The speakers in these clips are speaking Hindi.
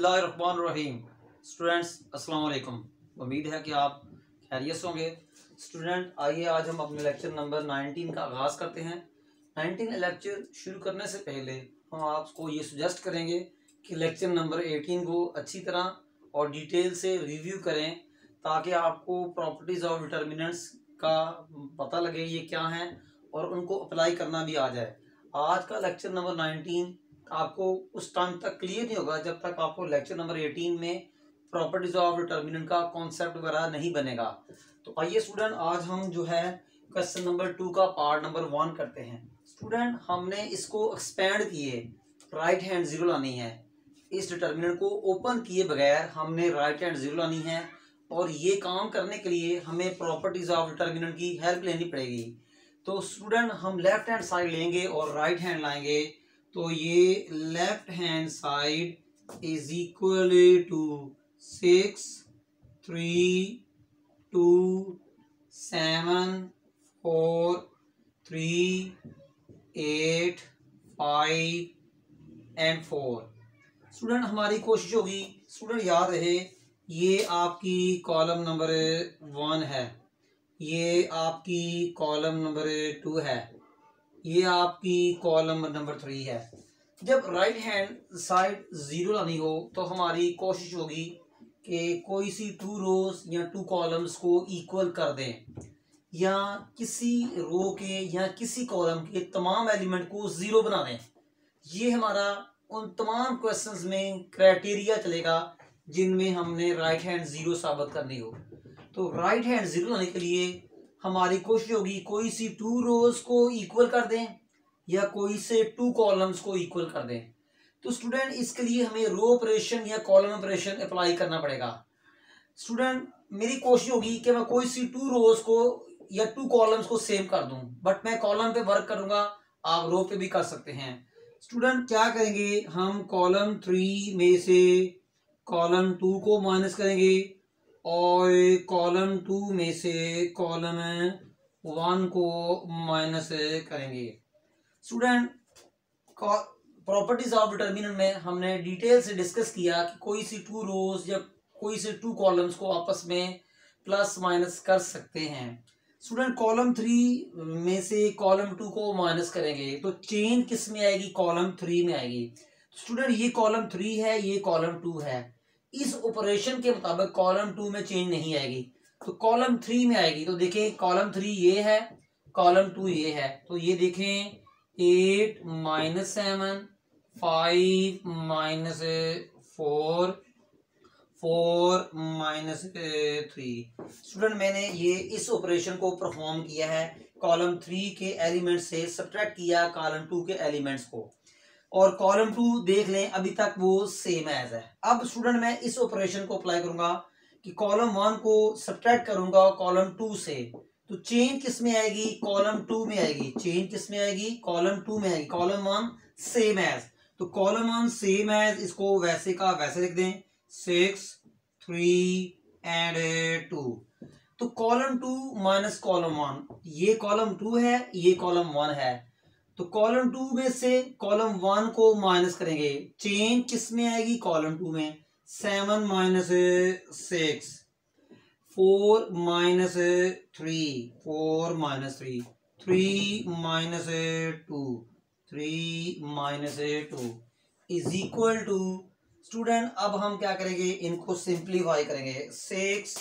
बिस्मिल्लाहिर्रहमानिर्रहीम। स्टूडेंट्स अस्सलाम वालेकुम। उम्मीद है कि आप खैरियत से होंगे। स्टूडेंट आइए आज हम अपने लेक्चर नंबर 19 का आगाज़ करते हैं। 19 लेक्चर शुरू करने से पहले हम आपको ये सुजेस्ट करेंगे कि लेक्चर नंबर 18 को अच्छी तरह और डिटेल से रिव्यू करें ताकि आपको प्रॉपर्टीज़ ऑफ डिटर्मिनेंट्स का पता लगे ये क्या हैं और उनको अप्लाई करना भी आ जाए। आज का लेक्चर नंबर 19 आपको उस टाइम तक क्लियर नहीं होगा जब तक आपको लेक्चर नंबर 18 में प्रॉपर्टीज ऑफ डिटर्मिनेंट का कॉन्सेप्ट वगैरह नहीं बनेगा। तो आइए स्टूडेंट आज हम जो है क्वेश्चन नंबर 2 का पार्ट नंबर 1 करते हैं। स्टूडेंट हमने इसको एक्सपेंड किए, राइट हैंड जीरो लानी है। इस डिटर्मिनेंट को ओपन किए बगैर हमने राइट हैंड जीरो लानी है और ये काम करने के लिए हमें प्रॉपर्टीज ऑफ डिटर्मिनेंट की हेल्प लेनी पड़ेगी। तो स्टूडेंट हम लेफ्ट हैंड साइड लेंगे और राइट हैंड लाएंगे। तो ये left hand side is equal to 6, 3, 2, 7, 4, 3, 8, 5 and 4। Student हमारी कोशिश होगी, स्टूडेंट याद रहे ये आपकी कॉलम नंबर 1 है, ये आपकी कॉलम नंबर 2 है, ये आपकी कॉलम नंबर 3 है। जब राइट हैंड साइड जीरो लानी हो तो हमारी कोशिश होगी कि कोई सी 2 रोज या 2 कॉलम्स को इक्वल कर दें या किसी रो के या किसी कॉलम के तमाम एलिमेंट को जीरो बना दें। ये हमारा उन तमाम क्वेश्चंस में क्राइटेरिया चलेगा जिनमें हमने राइट हैंड जीरो साबित करनी हो। तो राइट हैंड जीरो लाने के लिए हमारी कोशिश होगी कोई सी 2 रोज को इक्वल कर दें या कोई से 2 कॉलम्स को इक्वल कर दें। तो स्टूडेंट इसके लिए हमें रो ऑपरेशन या कॉलम ऑपरेशन अप्लाई करना पड़ेगा। स्टूडेंट मेरी कोशिश होगी कि मैं कोई सी 2 रोज को या 2 कॉलम्स को सेम कर दूं, बट मैं कॉलम पे वर्क करूंगा, आप रो पे भी कर सकते हैं। स्टूडेंट क्या करेंगे, हम कॉलम 3 में से कॉलम 2 को माइनस करेंगे और कॉलम 2 में से कॉलम 1 को माइनस करेंगे। स्टूडेंट प्रॉपर्टीज ऑफ डिटर्मिनेंट में हमने डिटेल से डिस्कस किया कि कोई सी 2 रोज या कोई से 2 कॉलम्स को आपस में प्लस माइनस कर सकते हैं। स्टूडेंट कॉलम 3 में से कॉलम 2 को माइनस करेंगे तो चेंज किस में आएगी, कॉलम 3 में आएगी। स्टूडेंट ये कॉलम 3 है, ये कॉलम 2 है, इस ऑपरेशन के मुताबिक कॉलम 2 में चेंज नहीं आएगी तो कॉलम 3 में आएगी। तो देखें कॉलम 3 ये है, कॉलम 2 ये है। तो ये देखें 8 - 7, 5 - 4, 4 - 3। स्टूडेंट मैंने ये इस ऑपरेशन को परफॉर्म किया है, कॉलम 3 के एलिमेंट से सब्ट्रैक्ट किया कॉलम 2 के एलिमेंट्स को, और कॉलम 2 देख लें अभी तक वो सेम एज है। अब स्टूडेंट मैं इस ऑपरेशन को अप्लाई करूंगा कि कॉलम 1 को सब्ट्रैक्ट करूंगा कॉलम 2 से, तो चेंज किस में आएगी, कॉलम 2 में आएगी। चेंज किस में आएगी, कॉलम 2 में आएगी। कॉलम 1 सेम एज, तो कॉलम 1 सेम एज, इसको वैसे का वैसे लिख दें 6, 3 एंड 2। तो कॉलम 2 माइनस कॉलम 1, ये कॉलम 2 है, ये कॉलम 1 है। तो कॉलम 2 में से कॉलम 1 को माइनस करेंगे, चेंज किस में आएगी, कॉलम 2 में। 7 - 6, 4 - 3, 4 - 3, 3 - 2, 3 - 2 इज इक्वल टू। स्टूडेंट अब हम क्या करेंगे, इनको सिंप्लीफाई करेंगे। 6,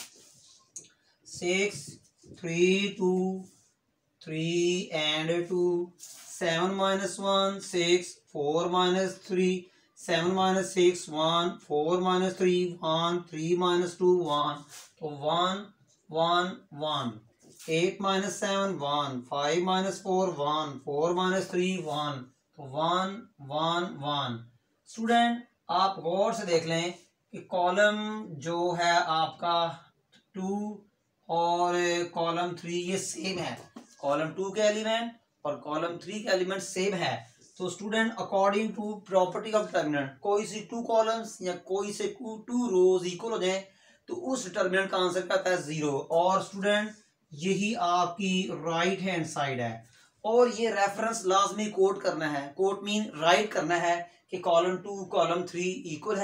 3, 2, 3 एंड 2, 7 - 1, 6, 4 - 3, 7 - 6, 1, 4 - 3, 1, 3 - 2, 1, तो 1, 1, 1, 8 - 7, 1, 5 - 4, 1, 4 - 3, 1, तो 1, 1, 1। स्टूडेंट आप गौर से देख लें कि कॉलम जो है आपका 2 और कॉलम 3 ये सेम है, कॉलम 2 के एलिमेंट और कॉलम 3 के एलिमेंट सेम है। तो student according to property of determinant कोई सी 2 कॉलम्स या कोई से 2 रोज इक्वल हो जाए तो उस डिटर्मिनेंट का आंसर क्या आता है, 0। और स्टूडेंट यही आपकी राइट हैंड साइड है और ये रेफरेंस लाजमी कोट करना है। कोट मीन राइट करना है कि कॉलम 2 कॉलम 3 इक्वल है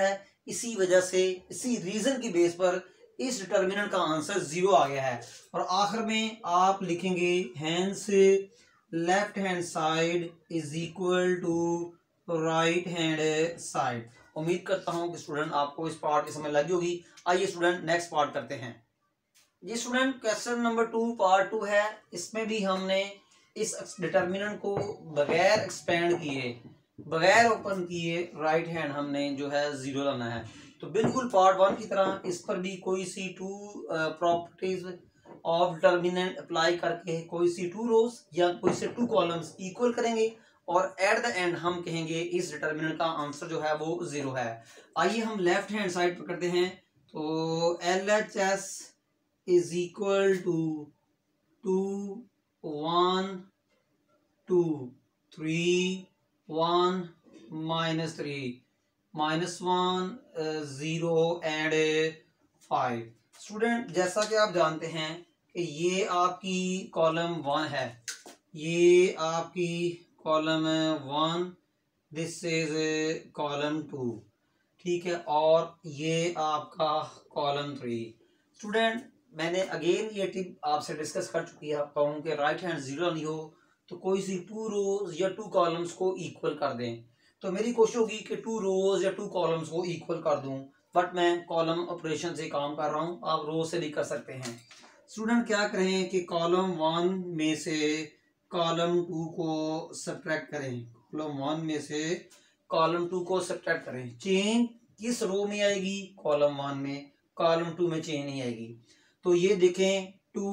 इसी वजह से, इसी रीजन की बेस पर इस डिटर्मिनेंट का आंसर 0 आ गया है। और आखिर में आप लिखेंगे hence left hand side is equal to right hand side. उम्मीद करता हूं कि स्टूडेंट आपको इस पार्ट की समझ लगी होगी। आइए स्टूडेंट नेक्स्ट पार्ट करते हैं। ये स्टूडेंट क्वेश्चन नंबर 2 पार्ट 2 है। इसमें भी हमने इस डिटर्मिनेंट को बगैर एक्सपेंड किए, बगैर ओपन किए राइट हैंड हमने जो है 0 लाना है। तो बिल्कुल पार्ट 1 की तरह इस पर भी कोई C 2 properties of determinant apply करके कोई सी 2 रोज या कोई से 2 कॉलम्स इक्वल करेंगे और एट द एंड हम कहेंगे इस डिटर्मिनेंट का आंसर जो है वो 0 है। आइए हम लेफ्ट हैंड साइड पर करते हैं। तो LHS is equal to 2 1 2 3 1 -3 -1 0 and 5। Student जैसा कि आप जानते हैं कि ये आपकी कॉलम 1 है, ये आपकी कॉलम 1, दिस इज कॉलम 2, ठीक है, और ये आपका कॉलम 3। स्टूडेंट मैंने अगेन ये टिप आपसे डिस्कस कर चुकी है, आप कहूँ कि राइट हैंड 0 नहीं हो तो कोई सी 2 रोज या 2 कॉलम्स को इक्वल कर दें। तो मेरी कोशिश होगी कि 2 रोज या 2 कॉलम्स को इक्वल कर दूं, बट मैं कॉलम ऑपरेशन से काम कर रहा हूं, आप रोज से भी कर सकते हैं। स्टूडेंट क्या करें कि कॉलम 1 में से कॉलम 2 को सब्ट्रैक्ट करें, कॉलम 1 में से कॉलम 2 को सब्ट्रैक्ट करें। चेन किस रो में आएगी? कॉलम 1 में, कॉलम 2 में चेन नहीं आएगी। तो ये देखें 2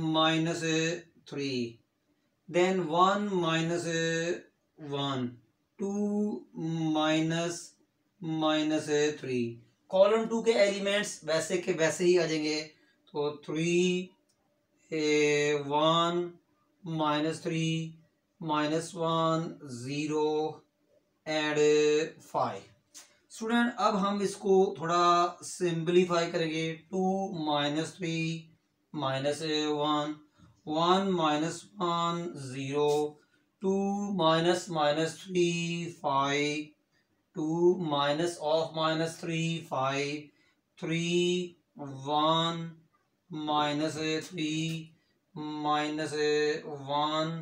-3, देन 1 -1, 2 -3। कॉलम 2 के एलिमेंट्स वैसे के वैसे ही आ जाएंगे। तो 3 1 -3 -1 0 एंड 5। स्टूडेंट अब हम इसको थोड़ा सिंपलीफाई करेंगे। 2 -3 -1 1 -1 0 2 -3 5 2 -3 5 3 1 -3 -1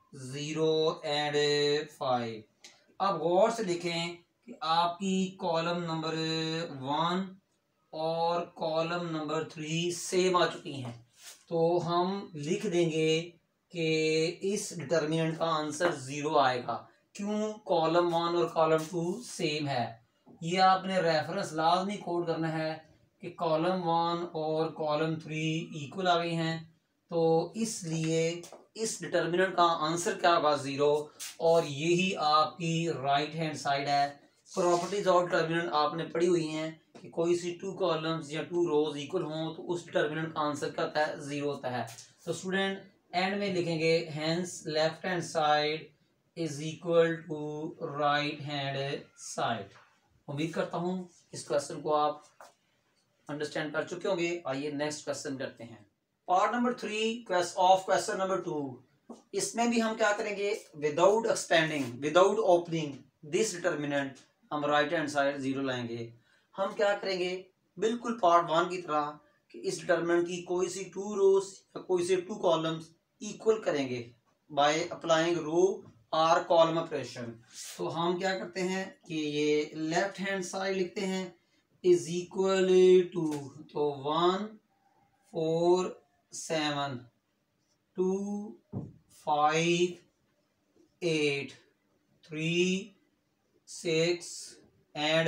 0 एंड 5। अब गौर से देखें कि आपकी कॉलम नंबर 1 और कॉलम नंबर 3 सेम आ चुकी हैं। तो हम लिख देंगे कि इस डिटर्मिनेंट का आंसर 0 आएगा। क्यों? कॉलम 1 और कॉलम 2 सेम है। ये आपने रेफरेंस लाजमी कोड करना है कि कॉलम 1 और कॉलम 3 इक्वल आ गई हैं, तो इसलिए इस डिटर्मिनेंट का आंसर क्या होगा? 0। और यही आपकी राइट हैंड साइड है। प्रॉपर्टीज ऑफ डिटर्मिनेंट आपने पढ़ी हुई हैं कि कोई सी 2 कॉलम्स या 2 रोज इक्वल हों तो उस डिटर्मिनेंट का आंसर क्या होता है? 0 होता है। तो स्टूडेंट एंड में लिखेंगे hence left hand side is equal to right hand side. उम्मीद करता हूं इस क्वेश्चन को आप अंडरस्टैंड कर चुके होंगे। आइए नेक्स्ट क्वेश्चन करते हैं। Part number 3 of question number 2। इसमें भी हम क्या करेंगे? Without expanding, without opening this determinant हम राइट हैंड साइड 0 लाएंगे। हम क्या करेंगे? बिल्कुल पार्ट 1 की तरह कि इस डिटर्मिनेंट की कोई सी 2 रोज या कोई से 2 कॉलम्स इक्वल करेंगे by applying row or column operation. तो हम क्या करते हैं कि ये लेफ्ट हैंड साइड लिखते हैं इज इक्वल टू, तो 1 4 7 2 5 8 3 6 एंड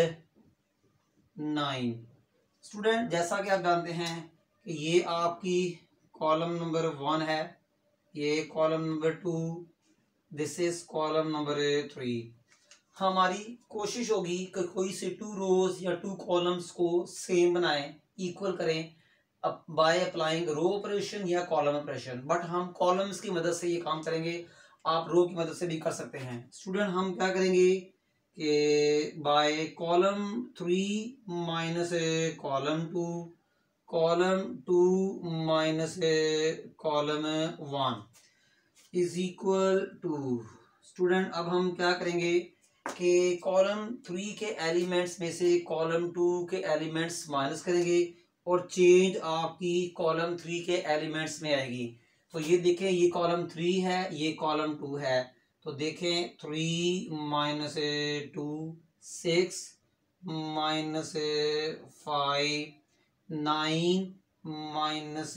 9। स्टूडेंट जैसा कि आप जानते हैं कि ये आपकी कॉलम नंबर 1 है, ये column number 2, this is column number 3। हमारी कोशिश होगी कि कोई से 2 रोज या 2 कॉलम्स को सेम बनाएं, इक्वल करें बाय अप्लाइंग रो ऑपरेशन या कॉलम ऑपरेशन। बट हम कॉलम्स की मदद से ये काम करेंगे, आप रो की मदद से भी कर सकते हैं। स्टूडेंट हम क्या करेंगे कि by column 3 minus column 2, column 2 minus column 1 is equal to. Student अब हम क्या करेंगे कि कॉलम 3 के एलिमेंट्स में से कॉलम 2 के एलिमेंट्स माइनस करेंगे और चेंज आपकी कॉलम 3 के एलिमेंट्स में आएगी। तो ये देखें, ये कॉलम 3 है, ये कॉलम 2 है। तो देखें 3 माइनस 2 6 माइनस 5 9 माइनस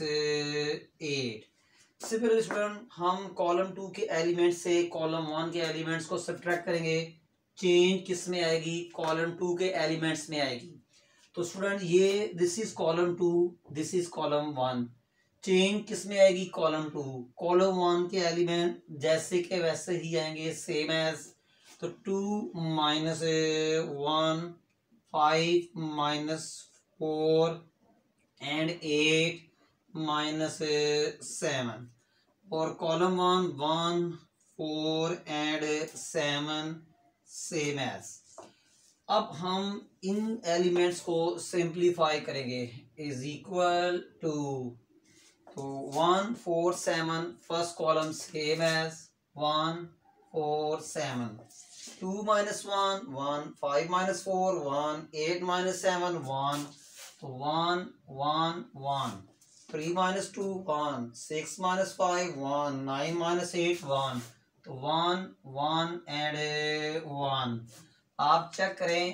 8। इससे पहले स्टूडेंट हम कॉलम 2 के एलिमेंट से कॉलम 1 के एलिमेंट्स को सब्ट्रैक्ट करेंगे। चेंज किस में आएगी? कॉलम 2 के एलिमेंट्स में आएगी। तो स्टूडेंट ये this is column 2, this is column 1। Change किस में आएगी? कॉलम 2। कॉलम 1 के एलिमेंट जैसे के वैसे ही आएंगे, सेम एज। तो 2 माइनस 1 5 माइनस 4 एंड 8 माइनस 7। और कॉलम 1 4 एंड 7 सेम एज। अब हम इन एलिमेंट्स को सिंप्लीफाई करेंगे। इज इक्वल टू, तो 1 4 7 first column same as 1 4 7। 2 minus 1 1, 5 minus 4 1, 8 minus 7 1, तो 1 1 1। 3 minus 2 1, 6 minus 5 1, 9 minus 8 1, तो 1 1 एंड 1। आप चेक करें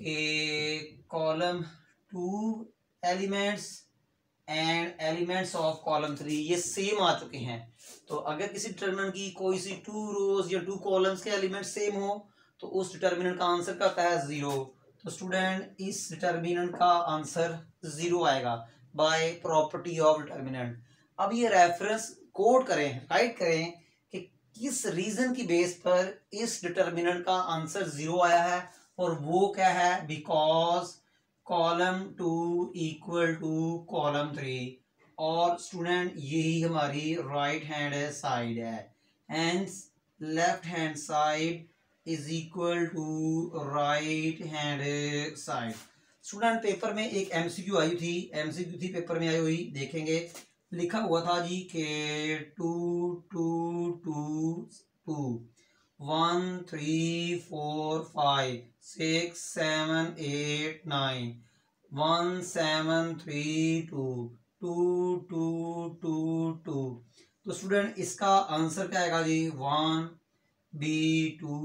कि column 2 elements and elements of column 3 ये सेम आ चुके हैं। तो अगर किसी डिटरमिनेंट की कोई सी 2 रोज या 2 कॉलम्स के एलिमेंट सेम हो तो उस डिटरमिनेंट का आंसर क्या होता है? 0। तो स्टूडेंट इस डिटरमिनेंट का आंसर 0 आएगा बाय प्रॉपर्टी ऑफ डिटरमिनेंट। अब ये रेफरेंस कोड करें, राइट करें कि किस रीजन की बेस पर इस डिटरमिनेंट का आंसर 0 आया है, और वो क्या है? Because column 2 equal to column 3। और स्टूडेंट यही हमारी राइट हैंड साइड है, hence left hand side is equal to right hand side. Student paper में एक एमसीक्यू आई थी, एमसीक्यू थी पेपर में आई हुई, देखेंगे लिखा हुआ था जी के 2 2 2 2 1 3 4 5 6 7 8 9 1 7 3 2 2 2 2 2। तो स्टूडेंट इसका आंसर क्या आएगा जी? 1 B2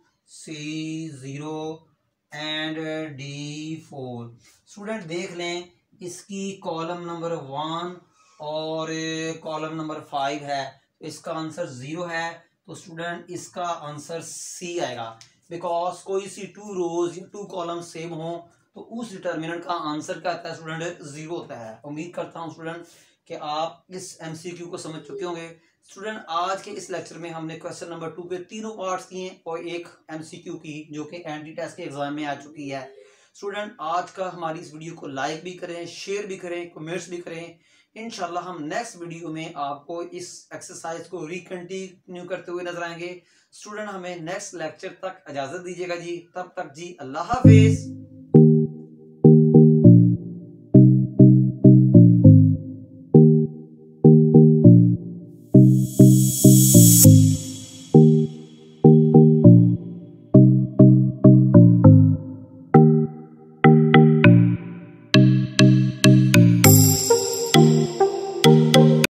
C0 and D4। Student देख लें, इसकी कॉलम नंबर 1 और कॉलम नंबर 5 है, तो इसका आंसर 0 है। तो स्टूडेंट इसका आंसर C आएगा, बिकॉज कोई सी 2 रोज या 2 कॉलम सेम हो तो उस डिटरमिनेंट का आंसर क्या आता है स्टूडेंट? 0 होता है। उम्मीद करता हूँ स्टूडेंट कि आप इस एमसीक्यू को समझ चुके होंगे। स्टूडेंट आज के इस लेक्चर में हमने क्वेश्चन नंबर 2 के तीनों पार्ट्स किए और एक एमसीक्यू की जो कि एंटी टेस्ट के एग्जाम में आ चुकी है। स्टूडेंट आज का हमारी इस वीडियो को लाइक भी करें, शेयर भी करें, कमेंट्स भी करें। इंशाल्लाह हम नेक्स्ट वीडियो में आपको इस एक्सरसाइज को रिकंटिन्यू करते हुए नजर आएंगे। स्टूडेंट हमें नेक्स्ट लेक्चर तक इजाजत दीजिएगा जी, तब तक जी अल्लाह हाफिज।